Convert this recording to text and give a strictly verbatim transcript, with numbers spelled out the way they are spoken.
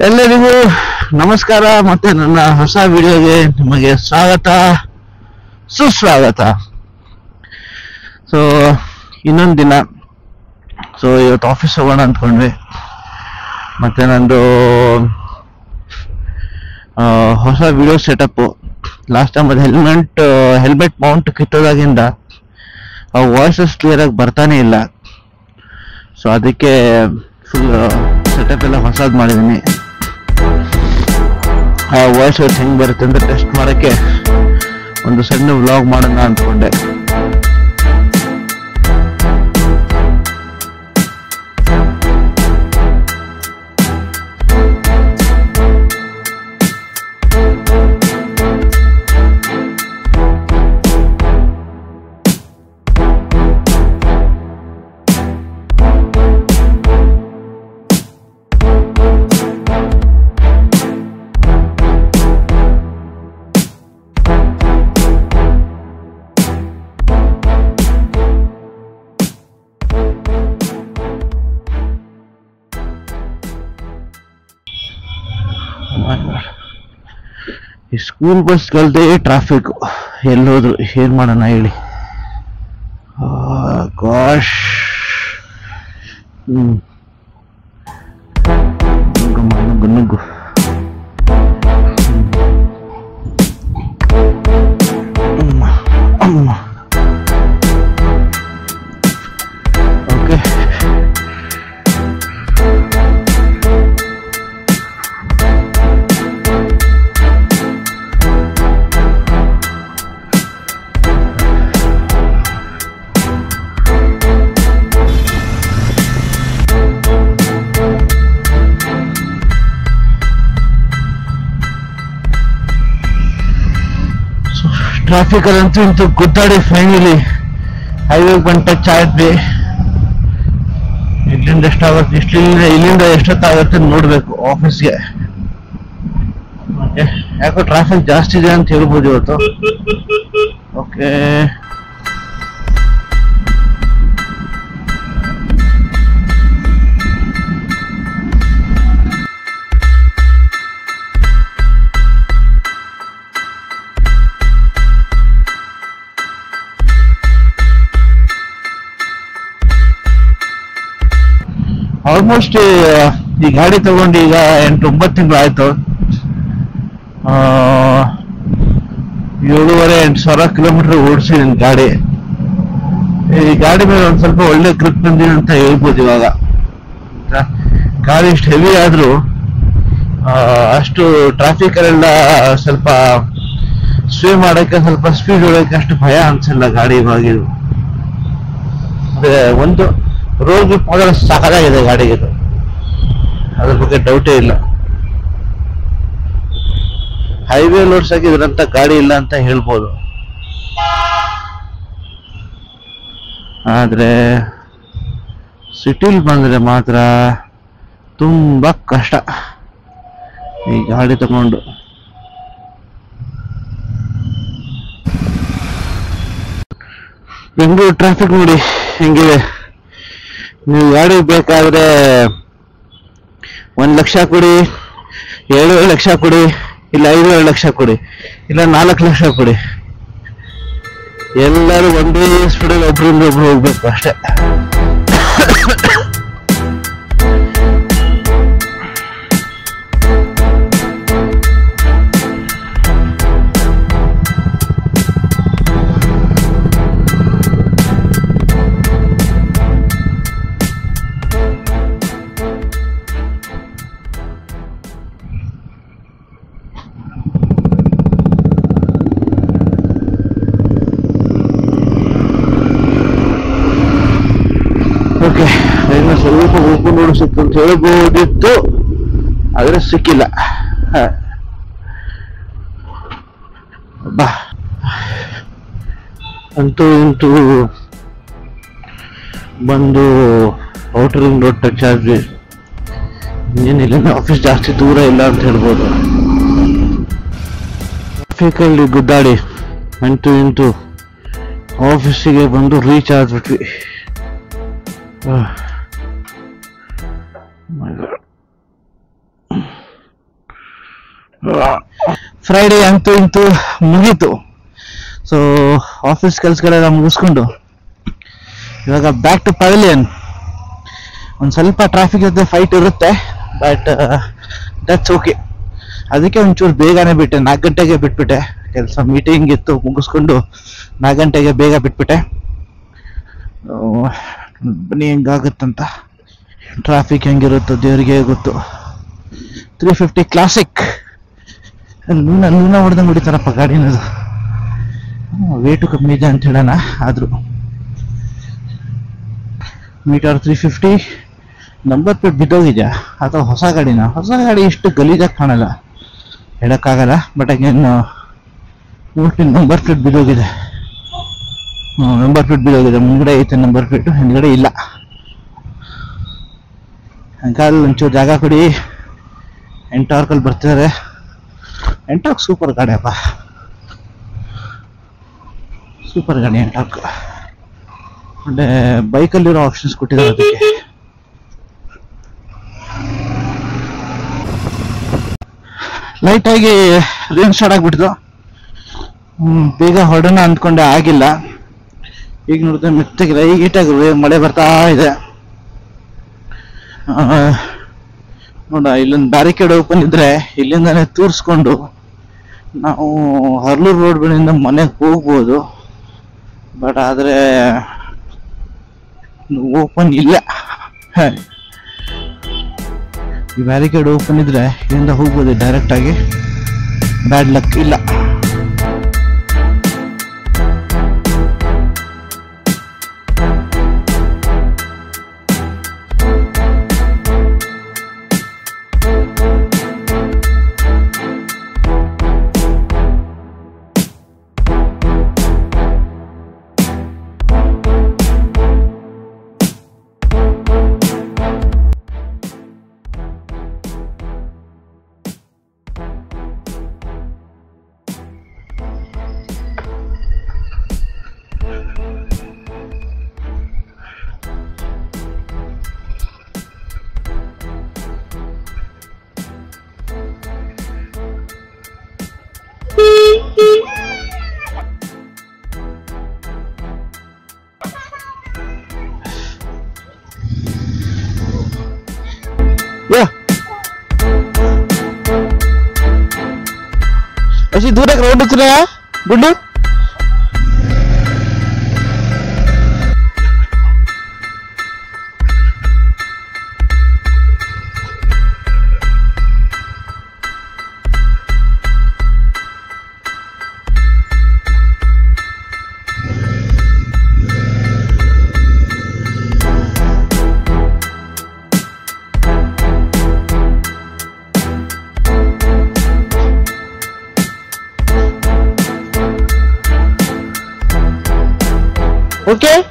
ಎಲ್ಲರಿಗೂ ನಮಸ್ಕಾರ ಮತ್ತೆ ನನ್ನ ಹೊಸ ವಿಡಿಯೋಗೆ ನಿಮಗೆ ಸ್ವಾಗತ ಸುಸ್ವಾಗತ. ಸೊ ಇನ್ನೊಂದು ದಿನ. ಸೊ ಇವತ್ತು ಆಫೀಸ್ ಹೋಗೋಣ ಅಂದ್ಕೊಂಡ್ವಿ. ಮತ್ತೆ ನಂದು ಹೊಸ ವಿಡಿಯೋ ಸೆಟಪ್ ಲಾಸ್ಟ್ ಟೈಮ್ ಅದು ಹೆಲ್ಮೆಟ್ ಹೆಲ್ಮೆಟ್ ಮೌಂಟ್ ಕಿತ್ತೋದಾಗಿಂದ ಆ ವಾಯ್ಸಸ್ ಕ್ಲಿಯರ್ ಆಗಿ ಬರ್ತಾನೆ ಇಲ್ಲ. ಸೊ ಅದಕ್ಕೆ ಫುಲ್ ಸೆಟಪ್ ಎಲ್ಲ ಹೊಸದು ಮಾಡಿದ್ದೀನಿ. ಆ ವಾಯ್ಸ್ ಓವರ್ಸ್ ಹೆಂಗೆ ಬರುತ್ತೆ ಅಂತ ಟೆಸ್ಟ್ ಮಾಡೋಕ್ಕೆ ಒಂದು ಸಣ್ಣ ವ್ಲಾಗ್ ಮಾಡೋಣ ಅಂದ್ಕೊಂಡೆ. ಈ ಸ್ಕೂಲ್ ಬಸ್ಗಳದೇ ಟ್ರಾಫಿಕ್, ಎಲ್ಲೋದ್ರು ಏನ್ ಮಾಡೋಣ ಹೇಳಿ. ಗಾಶ್ ಹ್ಮ್ ನುಗ್ಗು ನುಗ್ಗು ಓಕೆ. ಟ್ರಾಫಿಕ್ ಅಲ್ಲಂತೂ ಇಂತೂ ಗುದ್ದಾಡಿ ಫೈನಲಿ ಹೈವೇ ಬಂದು ಟಚ್ ಆದ್ವಿ. ಇಲ್ಲಿಂದ ಎಷ್ಟಾಗುತ್ತೆ ಇಷ್ಟಿಲ್ಲ ಇಲ್ಲಿಂದ ಎಷ್ಟೊತ್ತಾಗುತ್ತೆ ನೋಡ್ಬೇಕು ಆಫೀಸ್ಗೆ. ಯಾಕೋ ಟ್ರಾಫಿಕ್ ಜಾಸ್ತಿ ಇದೆ ಅಂತ ಹೇಳ್ಬೋದು ಇವತ್ತು. ಓಕೆ ಆಲ್ಮೋಸ್ಟ್ ಈ ಗಾಡಿ ತಗೊಂಡು ಈಗ ಎಂಟು ಒಂಬತ್ತು ತಿಂಗಳು ಆಯ್ತು. ಏಳುವರೆ ಎಂಟು ಸಾವಿರ ಕಿಲೋಮೀಟರ್ ಓಡಿಸಿದೀನಿ ಗಾಡಿ. ಈ ಗಾಡಿ ಮೇಲೆ ಒಂದ್ ಸ್ವಲ್ಪ ಒಳ್ಳೆ ಗ್ರಿಪ್ ಬಂದಿದೆ ಅಂತ ಹೇಳ್ಬೋದು. ಇವಾಗ ಗಾಡಿ ಇಷ್ಟು ಹೆವಿ ಆದ್ರೂ ಅಷ್ಟು ಟ್ರಾಫಿಕ್ ಅಲ್ಲೆಲ್ಲ ಸ್ವಲ್ಪ ಸ್ವೇ ಮಾಡಕ್ಕೆ ಸ್ವಲ್ಪ ಸ್ಪೀಡ್ ಹೊಡೋಕೆ ಅಷ್ಟು ಭಯ ಅನ್ಸಲ್ಲ ಗಾಡಿ ಇವಾಗಿದು. ಅದೇ ಒಂದು ರೋಡ್ ಗ್ರಿಪ್ ಮಾಡೋದು ಸಾಕಾಗಿದೆ ಗಾಡಿಗೆ, ಅದ್ರ ಬಗ್ಗೆ ಡೌಟೇ ಇಲ್ಲ. ಹೈವೇ ಲೋಡ್ಸ್ ಆಗಿದ್ರಂತ ಗಾಡಿ ಇಲ್ಲ ಅಂತ ಹೇಳ್ಬೋದು, ಆದ್ರೆ ಸಿಟಿಲ್ ಬಂದ್ರೆ ಮಾತ್ರ ತುಂಬಾ ಕಷ್ಟ ಈ ಗಾಡಿ ತಗೊಂಡು. ಬೆಂಗಳೂರು ಟ್ರಾಫಿಕ್ ನೋಡಿ ಹೆಂಗಿದೆ. ನೀವು ಗಾಡಿ ಬೇಕಾದ್ರೆ ಒಂದ್ ಲಕ್ಷ ಕೊಡಿ, ಏಳುವರೆ ಲಕ್ಷ ಕೊಡಿ, ಇಲ್ಲ ಐದೂವರೆ ಲಕ್ಷ ಕೊಡಿ, ಇಲ್ಲ ನಾಲ್ಕು ಲಕ್ಷ ಕೊಡಿ, ಎಲ್ಲರೂ ಒಂದೇ ಸ್ಪೀಡಲ್ಲಿ ಒಬ್ರಿಂದ ಒಬ್ರು ಹೋಗ್ಬೇಕು ಅಷ್ಟೇ. ಓಕೆ, ಇನ್ನು ಸ್ವಲ್ಪ ಉಪ್ಪು ನೋಡು ಸಿಕ್ತು ಅಂತ ಹೇಳ್ಬೋದಿತ್ತು, ಆದ್ರೆ ಸಿಕ್ಕಿಲ್ಲ. ಬಾ ಅಂತೂ ಇಂತೂ ಬಂದು ಔಟರ್ ರಿಂಗ್ ರೋಡ್ ಟಚ್ ಆದ್ವಿ. ಏನಿಲ್ಲ, ಆಫೀಸ್ ಜಾಸ್ತಿ ದೂರ ಇಲ್ಲ ಅಂತ ಹೇಳ್ಬೋದು. ಟ್ರಾಫಿಕಲ್ಲಿ ಗುದ್ದಾಡಿ ಅಂತೂ ಇಂತೂ ಆಫೀಸಿಗೆ ಬಂದು ರೀಚ್ ಆದ್ಬಿಟ್ವಿ. Oh my God. ಫ್ರೈಡೇ ಅಂತೂ ಇಂತೂ ಮುಗೀತು. ಸೊ ಆಫೀಸ್ ಕೆಲಸಗಳೆಲ್ಲ ಮುಗಿಸ್ಕೊಂಡು ಇವಾಗ ಬ್ಯಾಕ್ ಟು ಪವೆಲಿಯನ್. ಒಂದು ಸ್ವಲ್ಪ ಟ್ರಾಫಿಕ್ ಜೊತೆ ಫೈಟ್ ಇರುತ್ತೆ, ಬಟ್ ದಟ್ಸ್ ಓಕೆ. ಅದಕ್ಕೆ ಒಂಚೂರು ಬೇಗನೆ ಬಿಟ್ಟೆ, ನಾಲ್ಕು ಗಂಟೆಗೆ ಬಿಟ್ಬಿಟ್ಟೆ. ಕೆಲಸ ಮೀಟಿಂಗ್ ಇತ್ತು, ಮುಗಿಸ್ಕೊಂಡು ನಾಲ್ಕು ಗಂಟೆಗೆ ಬೇಗ ಬಿಟ್ಬಿಟ್ಟೆ. ಬನ್ನಿ ಹೆಂಗಾಗುತ್ತಂತ, ಟ್ರಾಫಿಕ್ ಹೆಂಗಿರುತ್ತೋ ದೇವರಿಗೆ ಗೊತ್ತು. Three fifty classic Luna Luna ಹೊಡೆದಂಗೆ ಹೊಡಿತಾರಪ್ಪ ಗಾಡಿನದು. ವೇಟು ಕಮ್ಮಿ ಇದೆ ಅಂತ ಹೇಳೋಣ, ಆದರೂ meter three fifty. Number plate ಬಿದ್ದೋಗಿದ್ಯಾ ಅಥವಾ ಹೊಸ ಗಾಡಿನ? ಹೊಸ ಗಾಡಿ ಇಷ್ಟು ಗಲೀಜಾಗಿ ಕಾಣಲ್ಲ, ಹೇಳೋಕ್ಕಾಗಲ್ಲ. ಬಟ್ ಅಗೇನ್ ನಂಬರ್ ಪ್ಲೇಟ್ ಬಿದ್ದೋಗಿದೆ. ನಂಬರ್ ಪ್ಲೇಟ್ ಬಿದ್ದೋಗಿದೆ. ಮುಂದ್ಗಡೆ ಐತೆ ನಂಬರ್ ಪ್ಲೇಟು, ಹಿಂದ್ಗಡೆ ಇಲ್ಲ. ಅಂಕಲ್ ಒಂಚೂರು ಜಾಗ ಕೊಡಿ, ಎಂಟಾರ್ಕಲ್ಲಿ ಬರ್ತಿದ್ದಾರೆ. ಎಂಟಾರ್ಕ್ ಸೂಪರ್ ಗಾಡಿ ಅಪ್ಪ, ಸೂಪರ್ ಗಾಡಿ ಎಂಟಾರ್ಕ್. ಮತ್ತೆ ಬೈಕಲ್ಲಿರೋ ಆಪ್ಷನ್ಸ್ ಕೊಟ್ಟಿದ್ದಾರೆ ಅದಕ್ಕೆ. ಲೈಟಾಗಿ ರೇನ್ ಸ್ಟಾರ್ಟ್ ಆಗಿಬಿಡ್ತು. ಬೇಗ ಹೊರಡೋಣ ಅಂದ್ಕೊಂಡೆ, ಆಗಿಲ್ಲ. ಈಗ ನೋಡಿದ್ರೆ ಮೆತ್ತಗೆ ಲೈಟಾಗಿ ಮಳೆ ಬರ್ತಾ ಇದೆ. ನೋಡ, ಇಲ್ಲೊಂದು ಬ್ಯಾರಿಕೇಡ್ ಓಪನ್ ಇದ್ರೆ ಇಲ್ಲಿಂದಾನೆ ತೂರಿಸ್ಕೊಂಡು ನಾವು ಹರ್ಲೂರು ರೋಡ್ ಬಳಿಯಿಂದ ಮನೆಗೆ ಹೋಗ್ಬೋದು. ಬಟ್ ಆದರೆ ಓಪನ್ ಇಲ್ಲ. ಈ ಬ್ಯಾರಿಕೇಡ್ ಓಪನ್ ಇದ್ರೆ ಇಲ್ಲಿಂದ ಹೋಗ್ಬೋದು ಡೈರೆಕ್ಟ್ ಆಗಿ. ಬ್ಯಾಡ್ ಲಕ್ ಇಲ್ಲ. ऐसी दूर एक रोड उतरे है गुड्डू. Okay?